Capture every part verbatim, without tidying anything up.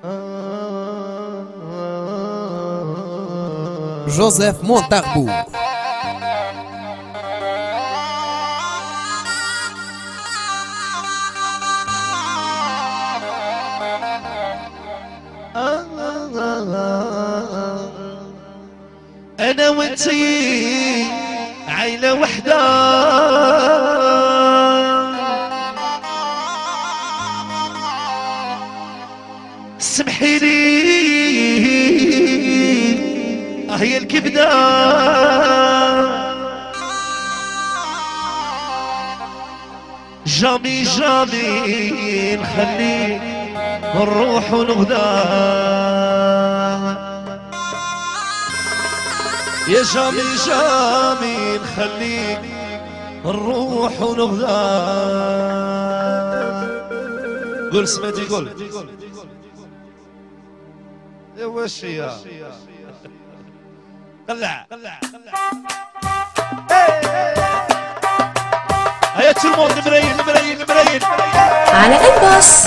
جوزيف مونتاغبو. أنا وانتي عيلة وحدة، سمحي لي هي الكبدة، جامي جامي نخلي نروح ونغدا، يا جامي جامي نخلي نروح ونغدا. قول سمعتي قول يا واش هي قلع قلع هيا تلمون المراين المراين المراين على الباص.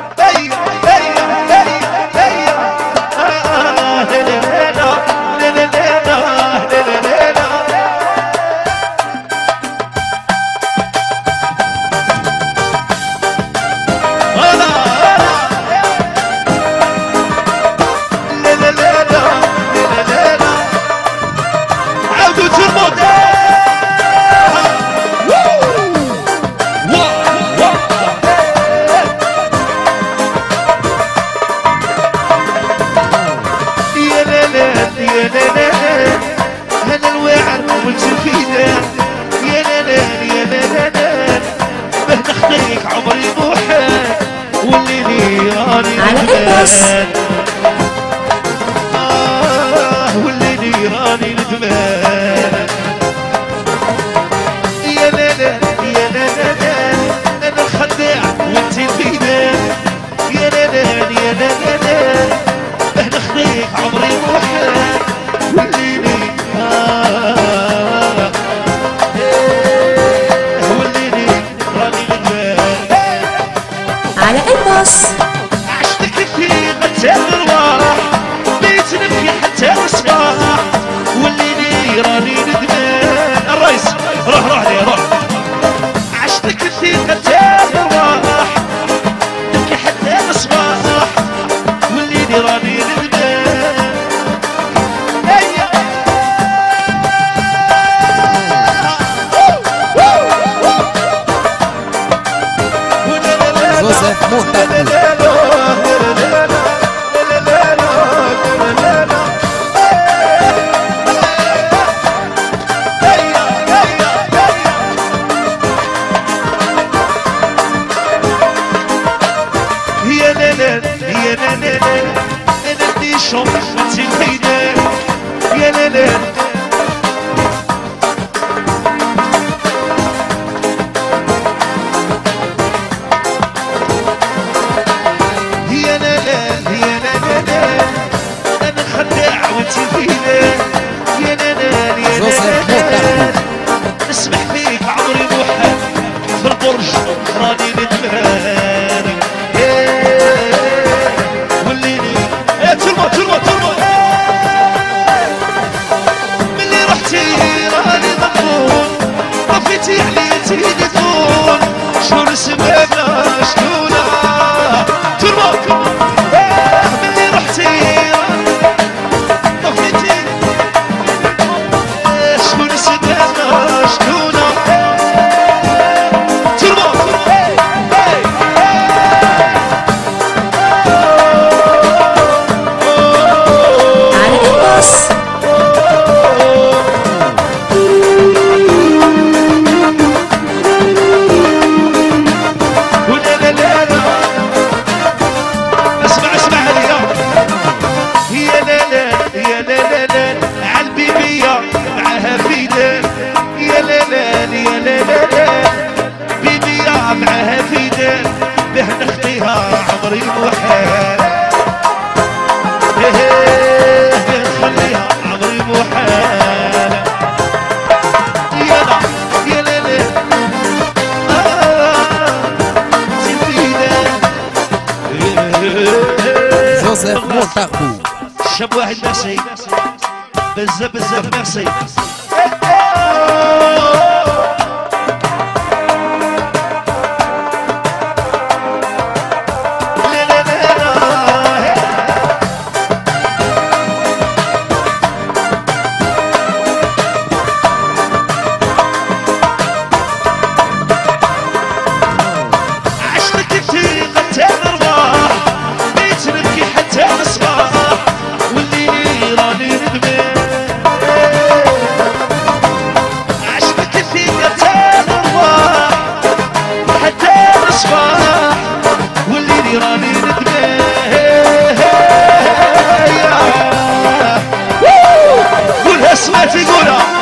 على الباص. آه والليل راني ندمان، يا لالا يا لالا أنا الخداع وانتي الفيدان، يا لالا يا لالا أنا خديك عمري موحد والليل آه والليل راني ندمان. على الباص. الرواح بيت نبكي حتى الصباح والليلي راني ندمان. الرئيس روح روح لي روح، عشتك كثير حتى الرواح نبكي حتى الصباح والليلي راني ندمان. هيا جوزيف مونتاغبو. نسمح فيك عمري موحد في البرج راني ندمان، والليلي يا ترمى ترمى ترمى ملي رحتي راني مضمون، طفيتي عليا تليفون شنو سببنا شنونا ترمى ملي رحتي طفيتي شنو سببنا شنونا ترمى على الباص. عمري موحد نخليها عمري موحد يلا يلا لا آه جوزيف مونتاكو. شاب واحد ميرسي بزاف بزاف ميرسي. قولها سمعتي قولها